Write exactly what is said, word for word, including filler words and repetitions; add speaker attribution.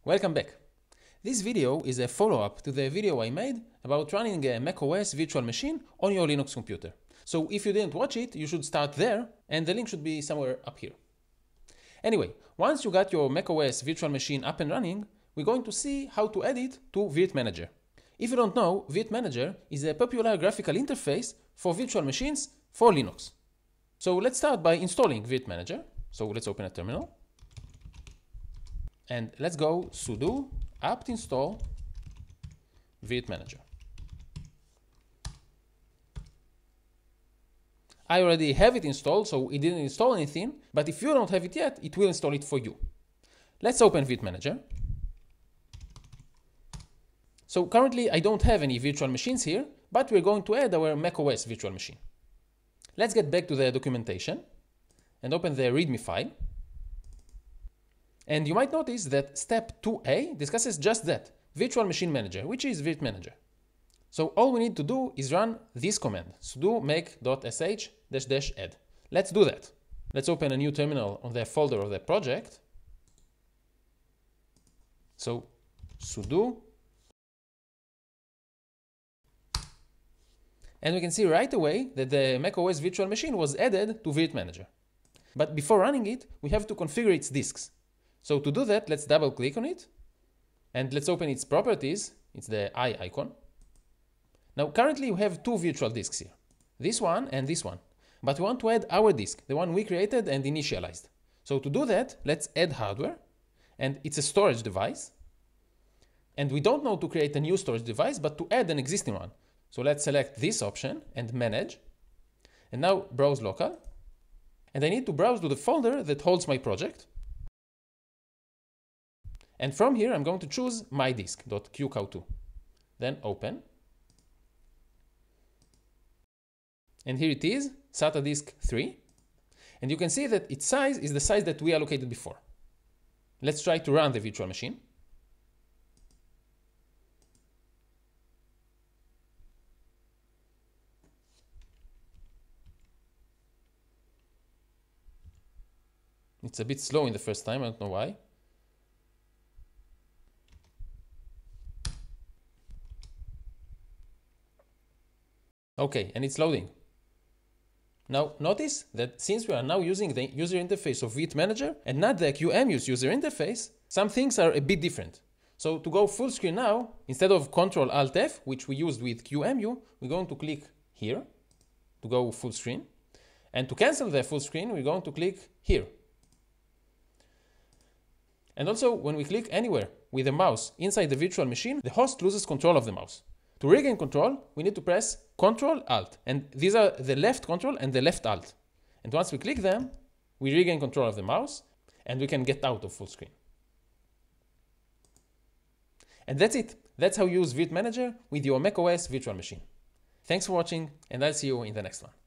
Speaker 1: Welcome back. This video is a follow-up to the video I made about running a macOS virtual machine on your Linux computer. So if you didn't watch it, you should start there, and the link should be somewhere up here. Anyway, once you got your macOS virtual machine up and running, we're going to see how to add it to virt-manager. If you don't know, virt-manager is a popular graphical interface for virtual machines for Linux. So let's start by installing virt-manager. So let's open a terminal. And let's go sudo apt install virt-manager. I already have it installed, so it didn't install anything, but if you don't have it yet, it will install it for you. Let's open virt-manager. So currently I don't have any virtual machines here, but we're going to add our macOS virtual machine. Let's get back to the documentation and open the README file. And you might notice that step two A discusses just that, virtual machine manager, which is virt-manager. So all we need to do is run this command, sudo make.sh dash dash add. Let's do that. Let's open a new terminal on the folder of the project. So sudo. And we can see right away that the macOS virtual machine was added to virt-manager. But before running it, we have to configure its disks. So to do that, let's double click on it and let's open its properties. It's the eye icon. Now currently we have two virtual disks here, this one and this one, but we want to add our disk, the one we created and initialized. So to do that, let's add hardware, and it's a storage device. And we don't know to create a new storage device, but to add an existing one. So let's select this option and manage. And now browse local. And I need to browse to the folder that holds my project. And from here, I'm going to choose my disk.q cow two. Then open. And here it is, SATA disk three. And you can see that its size is the size that we allocated before. Let's try to run the virtual machine. It's a bit slow in the first time, I don't know why. Okay, and it's loading. Now notice that since we are now using the user interface of virt-manager and not the Q M U's user interface, some things are a bit different. So to go full screen now, instead of control alt F, which we used with Q M U, we're going to click here to go full screen. And to cancel the full screen, we're going to click here. And also when we click anywhere with the mouse inside the virtual machine, the host loses control of the mouse. To regain control, we need to press control alt, and these are the left control and the left alt. And once we click them, we regain control of the mouse and we can get out of full screen. And that's it. That's how you use virt-manager with your macOS virtual machine. Thanks for watching, and I'll see you in the next one.